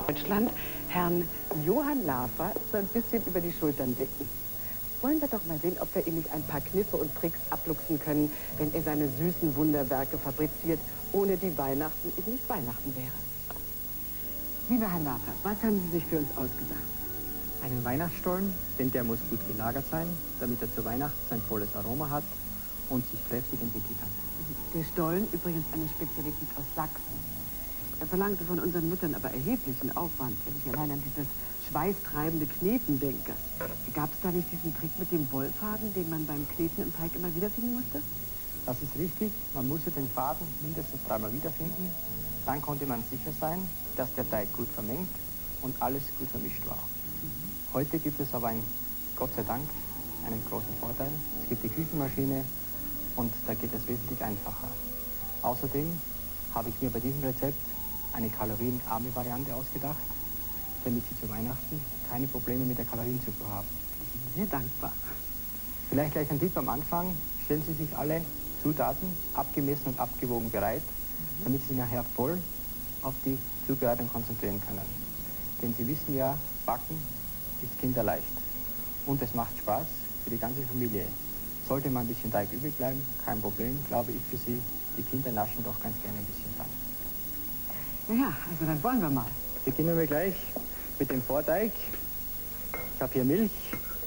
Deutschland, Herrn Johann Lafer, so ein bisschen über die Schultern blicken. Wollen wir doch mal sehen, ob wir ihm nicht ein paar Kniffe und Tricks abluchsen können, wenn er seine süßen Wunderwerke fabriziert, ohne die Weihnachten eben nicht Weihnachten wäre. Lieber Herr Lafer, was haben Sie sich für uns ausgedacht? Einen Weihnachtsstollen, denn der muss gut gelagert sein, damit er zu Weihnachten sein volles Aroma hat und sich kräftig entwickelt hat. Der Stollen, übrigens eine Spezialität aus Sachsen. Er verlangte von unseren Müttern aber erheblichen Aufwand, wenn ich allein an dieses schweißtreibende Kneten denke. Gab es da nicht diesen Trick mit dem Wollfaden, den man beim Kneten im Teig immer wiederfinden musste? Das ist richtig, man musste den Faden mindestens 3-mal wiederfinden. Dann konnte man sicher sein, dass der Teig gut vermengt und alles gut vermischt war. Heute gibt es aber Gott sei Dank einen großen Vorteil. Es gibt die Küchenmaschine und da geht es wesentlich einfacher. Außerdem habe ich mir bei diesem Rezept eine kalorienarme Variante ausgedacht, damit Sie zu Weihnachten keine Probleme mit der Kalorienzufuhr haben. Ich bin sehr dankbar. Vielleicht gleich ein Tipp am Anfang. Stellen Sie sich alle Zutaten abgemessen und abgewogen bereit, damit Sie sich nachher voll auf die Zubereitung konzentrieren können. Denn Sie wissen ja, Backen ist kinderleicht. Und es macht Spaß für die ganze Familie. Sollte mal ein bisschen Teig übrig bleiben, kein Problem, glaube ich für Sie. Die Kinder naschen doch ganz gerne ein bisschen dran. Naja, also dann wollen wir mal. Beginnen wir gleich mit dem Vorteig. Ich habe hier Milch.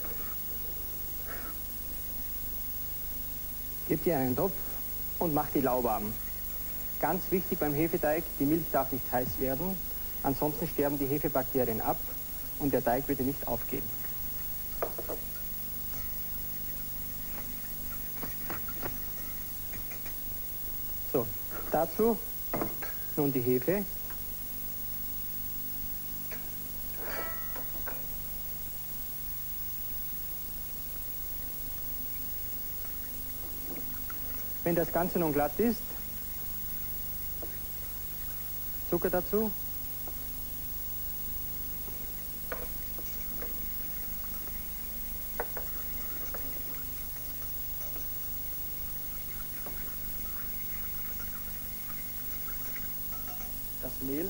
Gebt ihr einen Topf und macht die lauwarm. Ganz wichtig beim Hefeteig, die Milch darf nicht heiß werden, ansonsten sterben die Hefebakterien ab und der Teig würde nicht aufgehen. So, dazu nun die Hefe. Wenn das Ganze nun glatt ist, Zucker dazu. Das Mehl.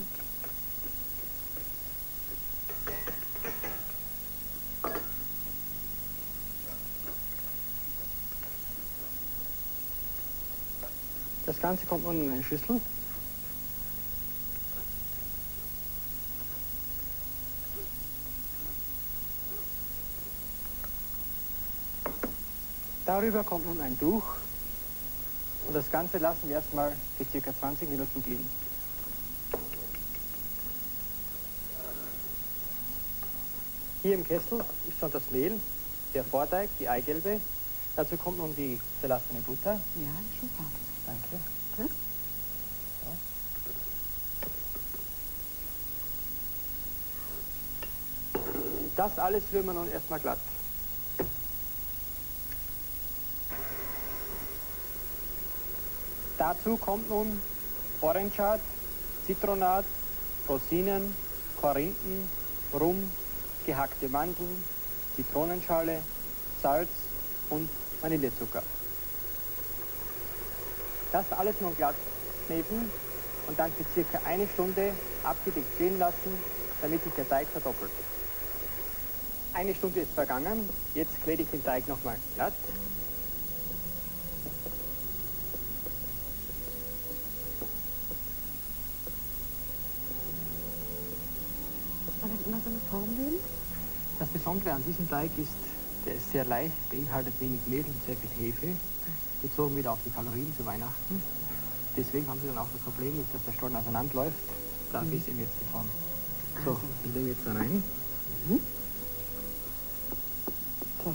Das Ganze kommt nun in eine Schüssel. Darüber kommt nun ein Tuch und das Ganze lassen wir erstmal für ca. 20 Minuten gehen. Hier im Kessel ist schon das Mehl, der Vorteig, die Eigelbe. Dazu kommt nun die zerlassene Butter. Ja, ist schon fertig. Danke. Hm? So. Das alles rühren wir nun erstmal glatt. Dazu kommt nun Orangeat, Zitronat, Rosinen, Korinthen, Rum, gehackte Mandeln, Zitronenschale, Salz und Vanillezucker. Das alles nun glatt kneten und dann für circa 1 Stunde abgedeckt stehen lassen, damit sich der Teig verdoppelt. 1 Stunde ist vergangen, jetzt knete ich den Teig nochmal glatt. Muss man denn immer so eine Form nehmen? Das Besondere an diesem Teig ist, der ist sehr leicht, beinhaltet wenig Mehl und sehr viel Hefe. Bezogen wieder auf die Kalorien zu Weihnachten. Deswegen haben Sie dann auch das Problem nicht, dass der Stollen auseinanderläuft. Dafür ist ihm jetzt die Form. So, den legen wir jetzt da rein. So.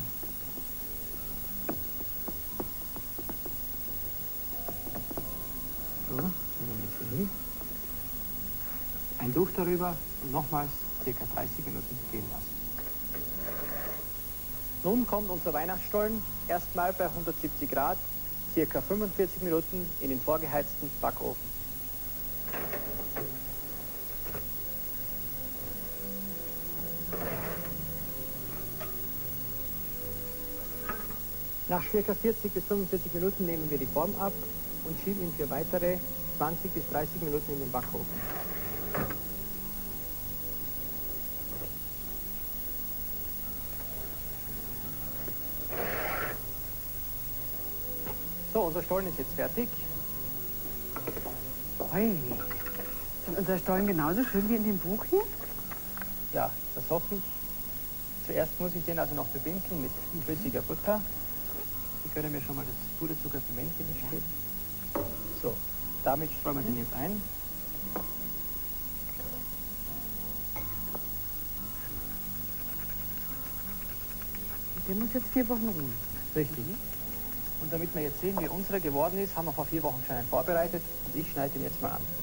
So, legen wir jetzt hier hin. Ein Tuch darüber und nochmals ca. 30 Minuten gehen lassen. Nun kommt unser Weihnachtsstollen erstmal bei 170 Grad, ca. 45 Minuten in den vorgeheizten Backofen. Nach ca. 40 bis 45 Minuten nehmen wir die Form ab und schieben ihn für weitere 20 bis 30 Minuten in den Backofen. unser Stollen ist jetzt fertig. Ui. Ist denn unser Stollen genauso schön wie in dem Buch hier? Ja, das hoffe ich. Zuerst muss ich den also noch bebinkeln mit flüssiger Butter. Ich werde mir schon mal das Puderzuckerpimentchen mitgeben. So, damit streuen wir den jetzt ein. Der muss jetzt 4 Wochen ruhen. Richtig. Und damit wir jetzt sehen, wie unsere geworden ist, haben wir vor 4 Wochen schon einen vorbereitet und ich schneide ihn jetzt mal an.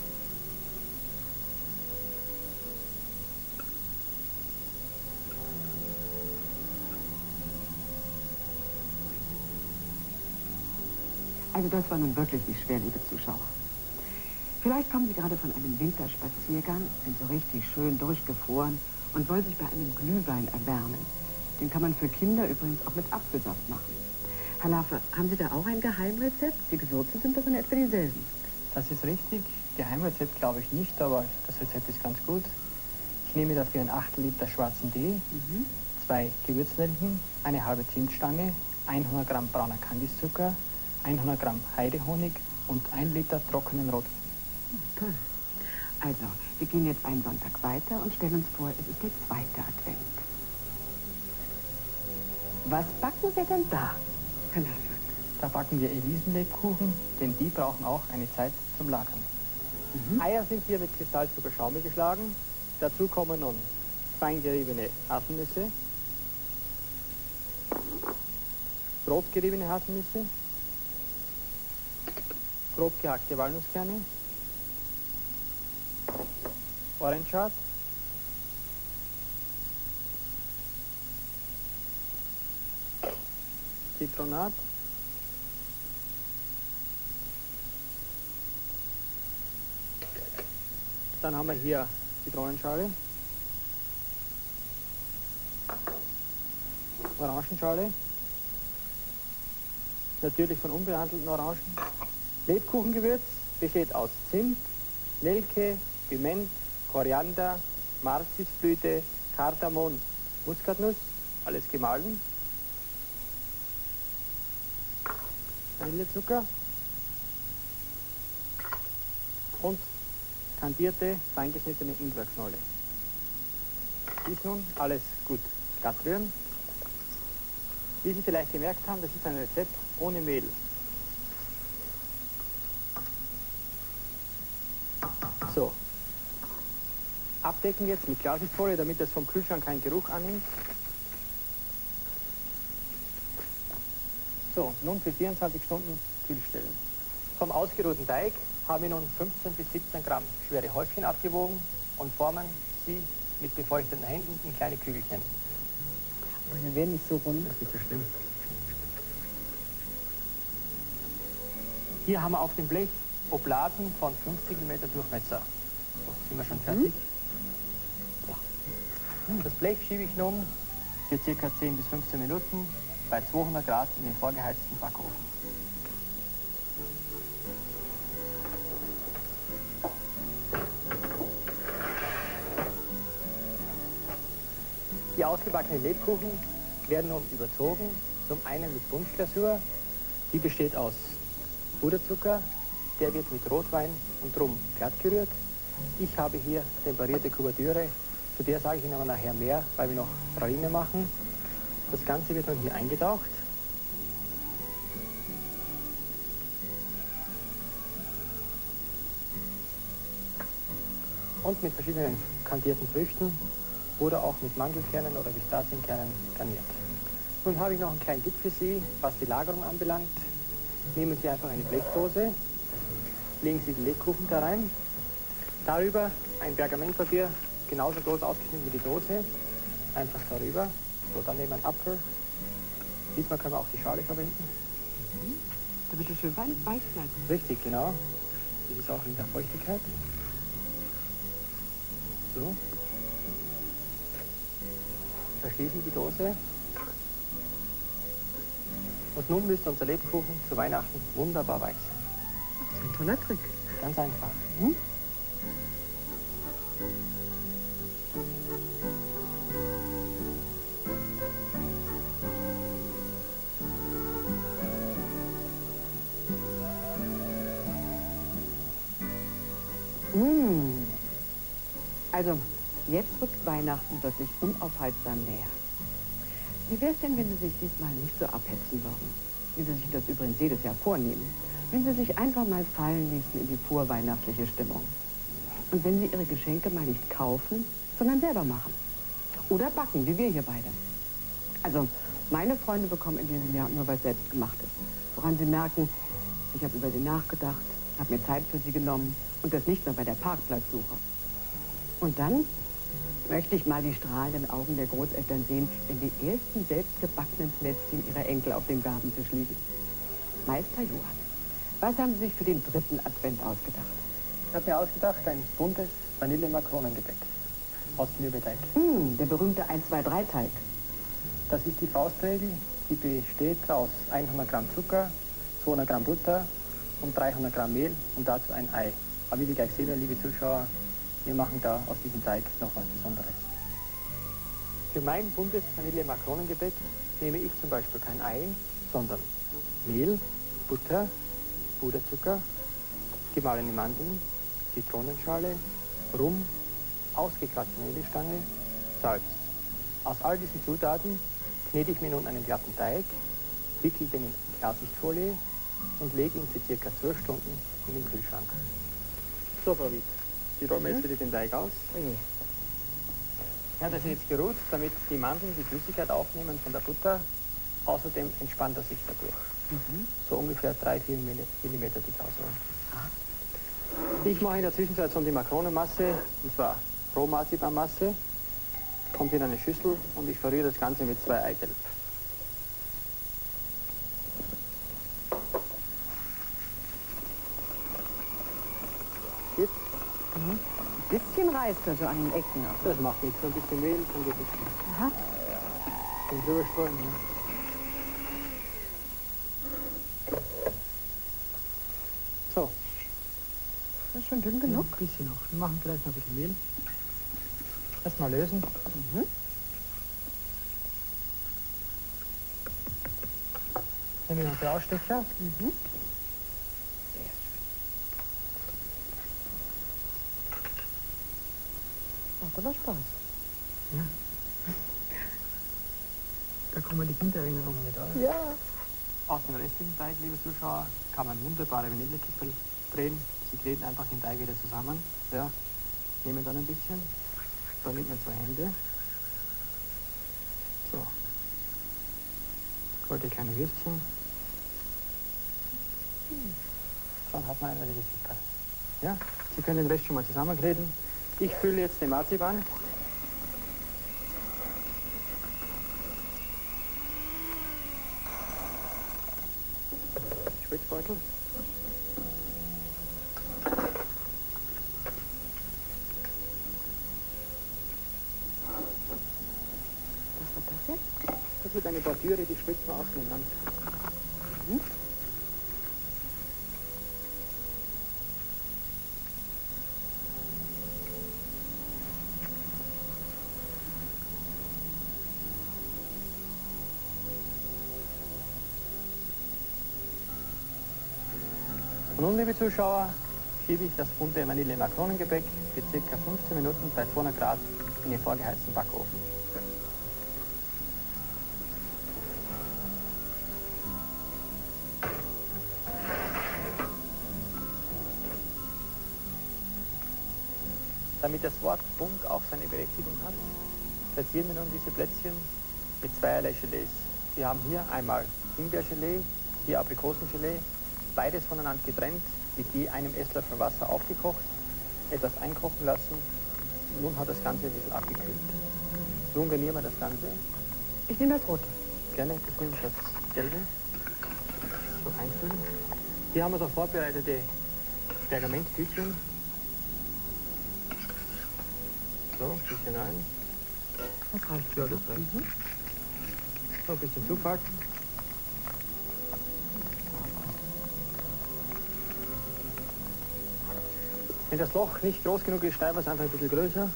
Also das war nun wirklich nicht schwer, liebe Zuschauer. Vielleicht kommen Sie gerade von einem Winterspaziergang, sind so richtig schön durchgefroren und wollen sich bei einem Glühwein erwärmen. Den kann man für Kinder übrigens auch mit Apfelsaft machen. Herr Laffer, haben Sie da auch ein Geheimrezept? Die Gewürze sind doch in etwa dieselben. Das ist richtig. Geheimrezept glaube ich nicht, aber das Rezept ist ganz gut. Ich nehme dafür ein 8 Liter schwarzen Tee, 2 Gewürznelken, eine halbe Zimtstange, 100 Gramm brauner Kandiszucker, 100 Gramm Heidehonig und 1 Liter trockenen Rotwein. Toll. Also, wir gehen jetzt einen Sonntag weiter und stellen uns vor, es ist der 2. Advent. Was backen wir denn da, Herr Laffer? Da backen wir Elisenlebkuchen, denn die brauchen auch eine Zeit zum Lagern. Eier sind hier mit Kristallzucker schaumig geschlagen. Dazu kommen nun fein geriebene Haselnüsse, grob geriebene Haselnüsse, grob gehackte Walnusskerne, Orangeat, Zitronat, dann haben wir hier Zitronenschale, Orangenschale, natürlich von unbehandelten Orangen. Lebkuchengewürz besteht aus Zimt, Nelke, Piment, Koriander, Marzisblüte, Kardamom, Muskatnuss, alles gemahlen. Vanillezucker und kandierte, feingeschnittene Ingwerknolle. Dies nun alles gut glatt rühren. Wie Sie vielleicht gemerkt haben, das ist ein Rezept ohne Mehl. So, abdecken jetzt mit Klarsichtfolie, damit es vom Kühlschrank keinen Geruch annimmt. So, nun für 24 Stunden kühlstellen. Vom ausgeruhten Teig haben wir nun 15 bis 17 Gramm schwere Häufchen abgewogen und formen sie mit befeuchteten Händen in kleine Kügelchen. Aber wir werden nicht so rund. Das ist nicht so schlimm. Hier haben wir auf dem Blech Obladen von 50 mm Durchmesser. So, sind wir schon fertig. Ja. Das Blech schiebe ich nun für ca. 10 bis 15 Minuten bei 200 Grad in den vorgeheizten Backofen. Die ausgebackenen Lebkuchen werden nun überzogen, zum einen mit Punschglasur, die besteht aus Puderzucker, der wird mit Rotwein und Rum glatt gerührt. Ich habe hier temperierte Kuvertüre, zu der sage ich Ihnen aber nachher mehr, weil wir noch Praline machen. Das Ganze wird nun hier eingetaucht. Und mit verschiedenen kandierten Früchten oder auch mit Mandelkernen oder Pistazienkernen garniert. Nun habe ich noch einen kleinen Tipp für Sie, was die Lagerung anbelangt. Nehmen Sie einfach eine Blechdose, legen Sie die Lebkuchen da rein, darüber ein Pergamentpapier, genauso groß ausgeschnitten wie die Dose, einfach darüber, so dann nehmen wir einen Apfel. Diesmal können wir auch die Schale verwenden. Da wird es schön weich bleiben. Richtig, genau. Das ist auch in der Feuchtigkeit. So. Verschließen die Dose. Und nun müsste unser Lebkuchen zu Weihnachten wunderbar weich sein. Das ist ein toller Trick. Ganz einfach. Also, jetzt rückt Weihnachten wirklich unaufhaltsam näher. Wie wäre es denn, wenn Sie sich diesmal nicht so abhetzen würden? Wie Sie sich das übrigens jedes Jahr vornehmen. Wenn Sie sich einfach mal fallen ließen in die vorweihnachtliche Stimmung. Und wenn Sie Ihre Geschenke mal nicht kaufen, sondern selber machen. Oder backen, wie wir hier beide. Also, meine Freunde bekommen in diesem Jahr nur was Selbstgemachtes. Woran sie merken, ich habe über sie nachgedacht, habe mir Zeit für sie genommen und das nicht nur bei der Parkplatzsuche. Und dann möchte ich mal die strahlenden Augen der Großeltern sehen, wenn die ersten selbstgebackenen Plätzchen ihrer Enkel auf dem Gabentisch liegen. Meister Johann, was haben Sie sich für den 3. Advent ausgedacht? Ich habe mir ausgedacht, ein buntes Vanille-Makronengebäck aus Mürbeteig. Der berühmte 1-2-3-Teig. Das ist die Faustregel, die besteht aus 100 Gramm Zucker, 200 Gramm Butter und 300 Gramm Mehl und dazu ein Ei. Aber wie Sie gleich sehen, liebe Zuschauer, wir machen da aus diesem Teig noch was Besonderes. Für mein buntes Vanille-Makronengebäck nehme ich zum Beispiel kein Ei, sondern Mehl, Butter, Puderzucker, gemahlene Mandeln, Zitronenschale, Rum, ausgekratzte Vanillestange, Salz. Aus all diesen Zutaten knete ich mir nun einen glatten Teig, wickel den in Klarsichtfolie und lege ihn für ca. 12 Stunden in den Kühlschrank. So, Frau Witt, Sie rollen jetzt wieder den Teig aus. Okay. Ja, das ist jetzt geruht, damit die Mandeln die Flüssigkeit aufnehmen von der Butter. Außerdem entspannt er sich dadurch. So ungefähr 3-4 mm dick ausrollen. Ich mache in der Zwischenzeit so die Makronenmasse, und zwar Rohmarzipanmasse, kommt in eine Schüssel und ich verrühre das Ganze mit 2 Eigelb. Geht? Ein bisschen reißt er so an den Ecken. Das macht nichts, ein bisschen Mehl, dann geht es schon. Aha. Und drüber streuen, ja. So. Das ist schon dünn genug. Ein bisschen noch. Wir machen vielleicht noch ein bisschen Mehl. Erstmal lösen. Nehmen wir noch den Ausstecher. Sehr schön. Macht aber Spaß. Ja. Da kommen die Kindererinnerungen mit, oder? Ja. Aus dem restlichen Teig, liebe Zuschauer, kann man wunderbare Vanillekipferl drehen. Sie kneten einfach den Teig wieder zusammen. Ja. Nehmen dann ein bisschen. Dann nimmt man 2 Hände. So. Goldene kleine Würstchen. Dann hat man eine Vanillekipferl. Ja. Sie können den Rest schon mal zusammenkneten. Ich fülle jetzt den Marzipan. Spritzbeutel. Was war das jetzt? Das wird eine Bordüre, die spritzt man außen und Land. Und nun, liebe Zuschauer, schiebe ich das bunte Vanille-Makronengebäck für ca. 15 Minuten bei 200 Grad in den vorgeheizten Backofen. Damit das Wort bunt auch seine Berechtigung hat, verzieren wir nun diese Plätzchen mit zweierlei Gelees. Sie haben hier einmal Himbeergelee, hier Aprikosengelee, beides voneinander getrennt, mit je einem Esslöffel Wasser aufgekocht, etwas einkochen lassen. Nun hat das Ganze ein bisschen abgekühlt. Nun garnieren wir das Ganze. Ich nehme das Rote. Gerne, ich nehme das Gelbe. So einfüllen. Hier haben wir so vorbereitete Pergamenttütchen. So, ein bisschen rein. Das reicht. Ja, das reicht. So, ein bisschen zufalten. Wenn das Loch nicht groß genug ist, schneiden wir es einfach ein bisschen größer.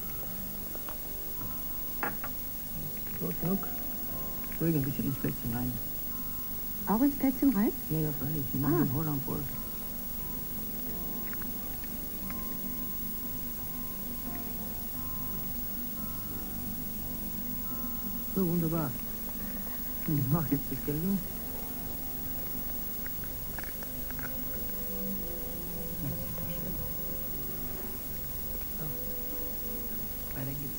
Groß genug. Ruhig ein bisschen ins Plätzchen rein. Auch ins Plätzchen rein? Ja, ja, freilich. Wir machen den Holland voll. So, wunderbar. Ich mache jetzt das Gelbe. Das sieht doch schön aus. So. Weiter geht's.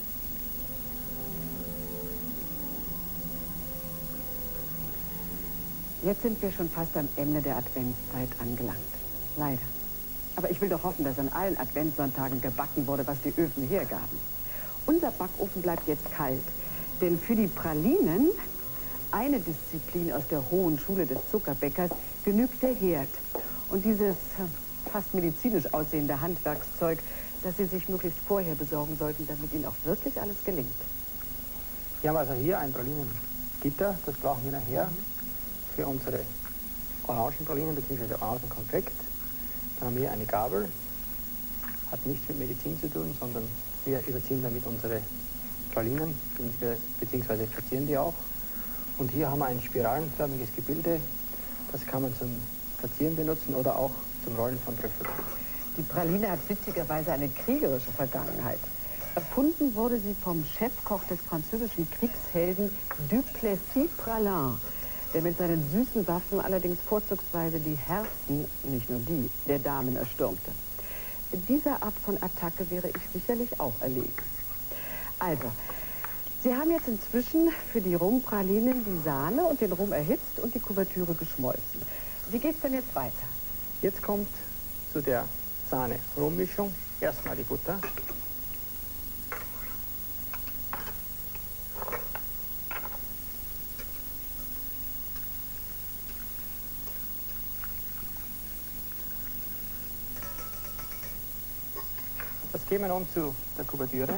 Jetzt sind wir schon fast am Ende der Adventszeit angelangt. Leider. Aber ich will doch hoffen, dass an allen Adventssonntagen gebacken wurde, was die Öfen hergaben. Unser Backofen bleibt jetzt kalt. Denn für die Pralinen, eine Disziplin aus der hohen Schule des Zuckerbäckers, genügt der Herd. Und dieses fast medizinisch aussehende Handwerkszeug, das Sie sich möglichst vorher besorgen sollten, damit Ihnen auch wirklich alles gelingt. Wir haben also hier ein Pralinengitter, das brauchen wir nachher für unsere Orangenpralinen bzw. Orangenkonfekt. Dann haben wir hier eine Gabel, hat nichts mit Medizin zu tun, sondern wir überziehen damit unsere Pralinen bzw. verzieren die auch. Und hier haben wir ein spiralenförmiges Gebilde, das kann man zum Verzieren benutzen oder auch zum Rollen von Trüffeln. Die Praline hat witzigerweise eine kriegerische Vergangenheit. Erfunden wurde sie vom Chefkoch des französischen Kriegshelden Duplessis Praslin, der mit seinen süßen Waffen allerdings vorzugsweise die Herzen, nicht nur die, der Damen erstürmte. Dieser Art von Attacke wäre ich sicherlich auch erlegen. Also, Sie haben jetzt inzwischen für die Rumpralinen die Sahne und den Rum erhitzt und die Kuvertüre geschmolzen. Wie geht's denn jetzt weiter? Jetzt kommt zu der Sahne-Rummischung erstmal die Butter. Das geben wir nun zu der Kuvertüre.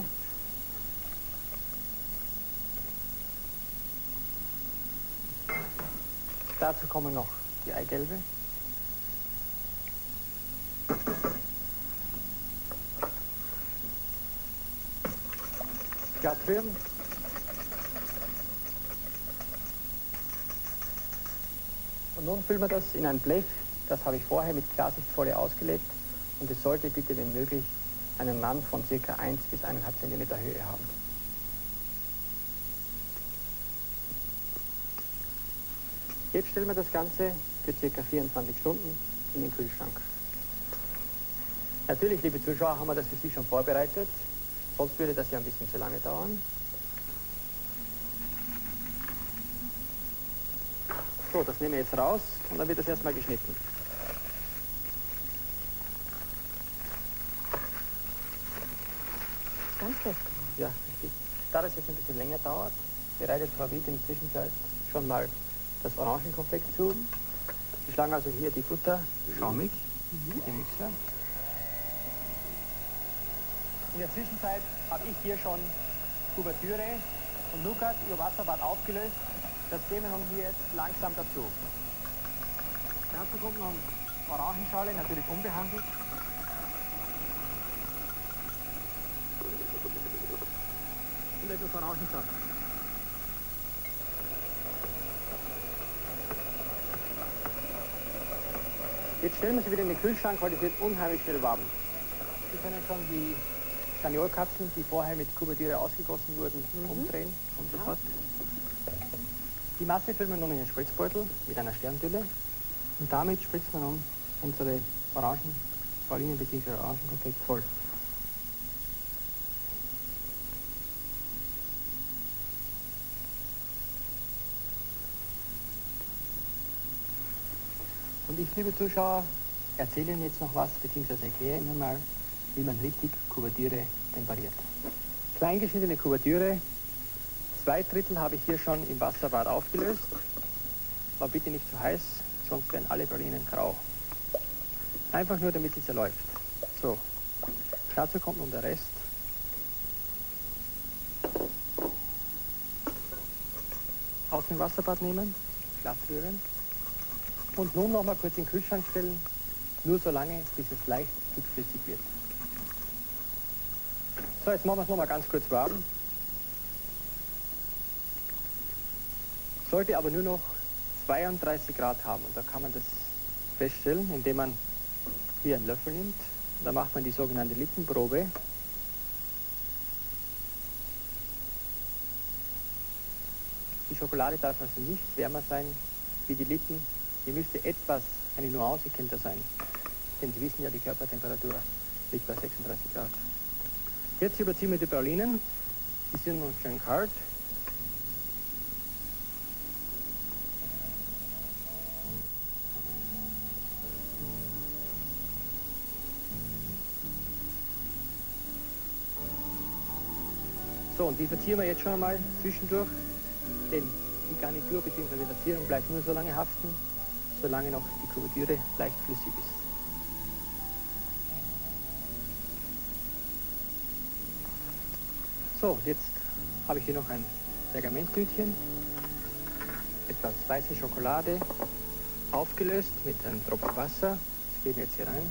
Dazu kommen noch die Eigelbe. Glatt rühren. Und nun füllen wir das in ein Blech. Das habe ich vorher mit Klarsichtfolie ausgelegt. Und es sollte bitte, wenn möglich, einen Rand von ca. 1 bis 1,5 cm Höhe haben. Jetzt stellen wir das Ganze für ca. 24 Stunden in den Kühlschrank. Natürlich, liebe Zuschauer, haben wir das für Sie schon vorbereitet. Sonst würde das ja ein bisschen zu lange dauern. So, das nehmen wir jetzt raus und dann wird das erstmal geschnitten. Ganz fest. Ja, richtig. Da das jetzt ein bisschen länger dauert, bereitet Frau Wied in der Zwischenzeit schon mal das Orangenkonfekt zu. Wir schlagen also hier die Butter schaumig mit dem Mixer. In der Zwischenzeit habe ich hier schon Kuvertüre und Nougat über Wasserbad aufgelöst. Das geben wir nun hier jetzt langsam dazu. Dazu kommt noch Orangenschale, natürlich unbehandelt. Und etwas Orangensaft. Jetzt stellen wir sie wieder in den Kühlschrank, weil es wird unheimlich schnell warm. Sie können schon die Staniolkapseln, die vorher mit Kuvertüre ausgegossen wurden, umdrehen. Kommt sofort. Die Masse füllen wir nun in den Spritzbeutel mit einer Sterndülle. Und damit spritzen wir nun unsere Orangenpralinen bzw. Orangenkonfekt voll. Und ich, liebe Zuschauer, erzähle Ihnen jetzt noch was, beziehungsweise erkläre Ihnen mal, wie man richtig Kuvertüre temperiert. Klein geschnittene Kuvertüre, 2/3 habe ich hier schon im Wasserbad aufgelöst. Aber bitte nicht zu heiß, sonst werden alle Pralinen grau. Einfach nur, damit sie zerläuft. So, dazu kommt nun der Rest. Aus dem Wasserbad nehmen, glatt rühren. Und nun noch mal kurz in den Kühlschrank stellen, nur so lange, bis es leicht dickflüssig wird. So, jetzt machen wir es noch mal ganz kurz warm. Sollte aber nur noch 32 Grad haben. Und da kann man das feststellen, indem man hier einen Löffel nimmt. Da macht man die sogenannte Lippenprobe. Schokolade darf also nicht wärmer sein wie die Lippen. Die müsste etwas, eine Nuance kälter sein. Denn Sie wissen ja, die Körpertemperatur liegt bei 36 Grad. Jetzt überziehen wir die Pralinen. Die sind noch schön kalt. So, und die verzieren wir jetzt schon einmal zwischendurch, denn die Garnitur bzw. die Verzierung bleibt nur so lange haften, solange noch die Kuvertüre leicht flüssig ist. So, jetzt habe ich hier noch ein Pergamenttütchen, etwas weiße Schokolade, aufgelöst mit einem Tropfen Wasser. Das geben wir jetzt hier rein.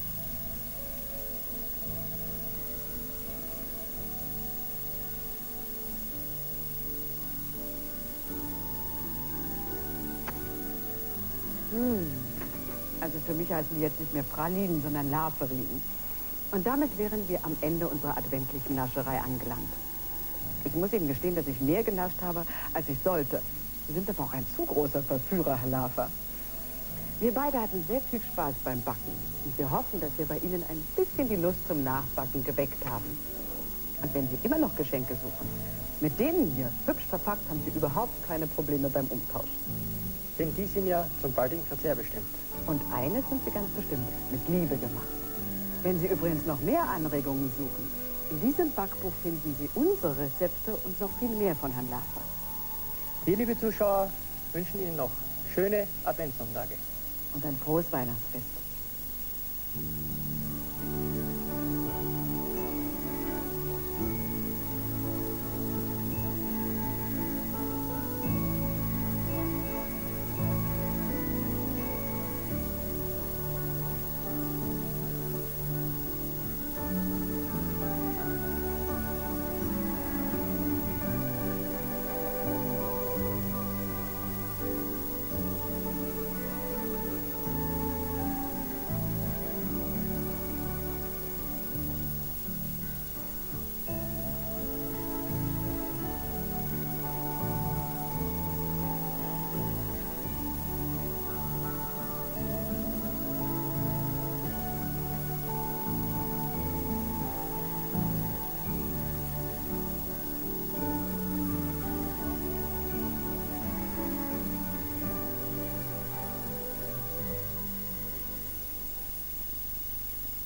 Also für mich heißen die jetzt nicht mehr Pralinen, sondern Laferlinen. Und damit wären wir am Ende unserer adventlichen Nascherei angelangt. Ich muss Ihnen gestehen, dass ich mehr genascht habe, als ich sollte. Sie sind aber auch ein zu großer Verführer, Herr Lafer. Wir beide hatten sehr viel Spaß beim Backen. Und wir hoffen, dass wir bei Ihnen ein bisschen die Lust zum Nachbacken geweckt haben. Und wenn Sie immer noch Geschenke suchen, mit denen hier, hübsch verpackt, haben Sie überhaupt keine Probleme beim Umtausch. Denn die sind ja zum baldigen Verzehr bestimmt. Und eines sind Sie ganz bestimmt mit Liebe gemacht. Wenn Sie übrigens noch mehr Anregungen suchen, in diesem Backbuch finden Sie unsere Rezepte und noch viel mehr von Herrn Lafer. Wir, liebe Zuschauer, wünschen Ihnen noch schöne Adventssonntage. Und ein frohes Weihnachtsfest.